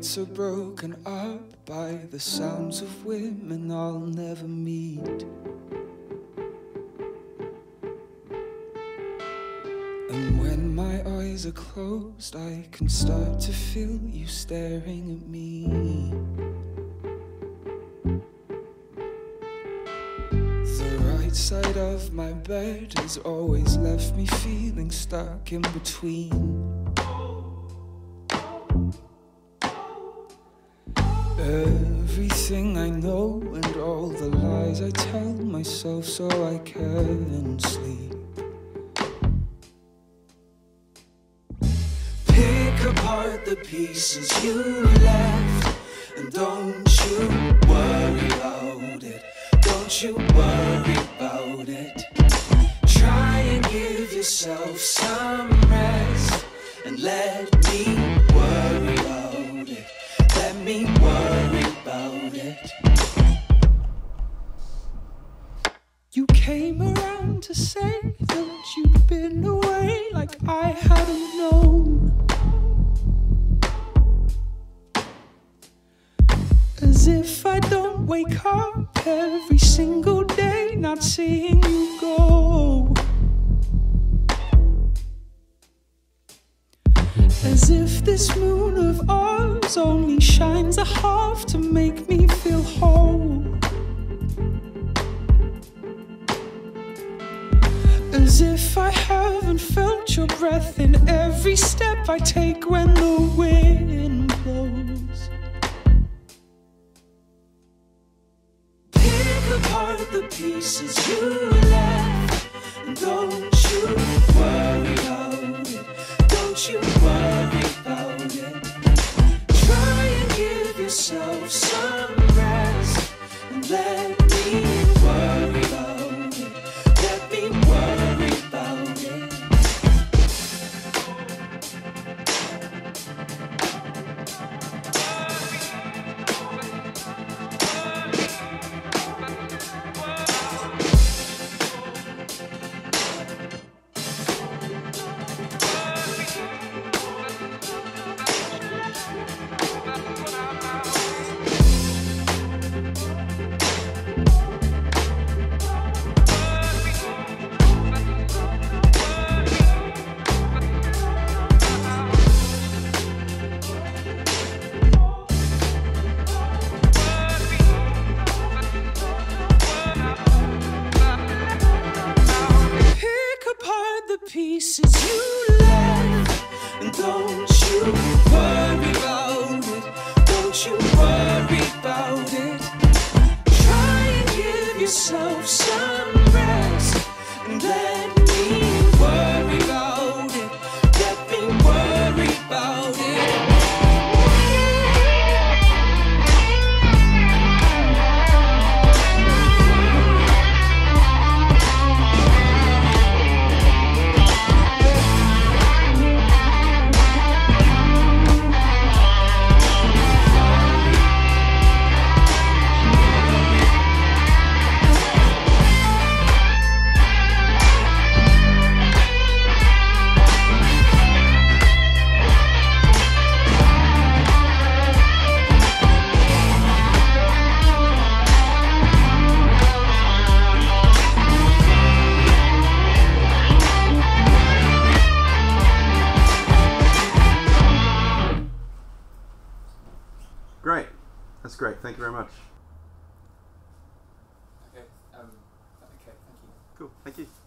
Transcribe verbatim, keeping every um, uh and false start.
nights are broken up by the sounds of women I'll never meet. And when my eyes are closed, I can start to feel you staring at me. The right side of my bed has always left me feeling stuck in between. Everything I know and all the lies I tell myself so I can sleep. Pick apart the pieces you left, and don't you worry about it. Don't you worry about it. Try and give yourself some rest, and let me worry about it. Let me worry about it. You came around to say that you'd been away like I hadn't known. As if I don't wake up every single day not seeing you go. As if this moon of ours only shines a half to make me feel whole. As if I haven't felt your breath in every step I take when the wind blows. Pick apart the pieces you left, and don't you worry about it. Don't you worry about it. Try and give yourself some rest, and let me worry about it. Let me worry about it. Pieces you left, and don't you worry about it. Don't you worry about it. Try and give yourself some rest, and let me worry about it. Let me worry about it. Great. That's great. Thank you very much. Okay. Um, okay. Thank you. Cool. Thank you.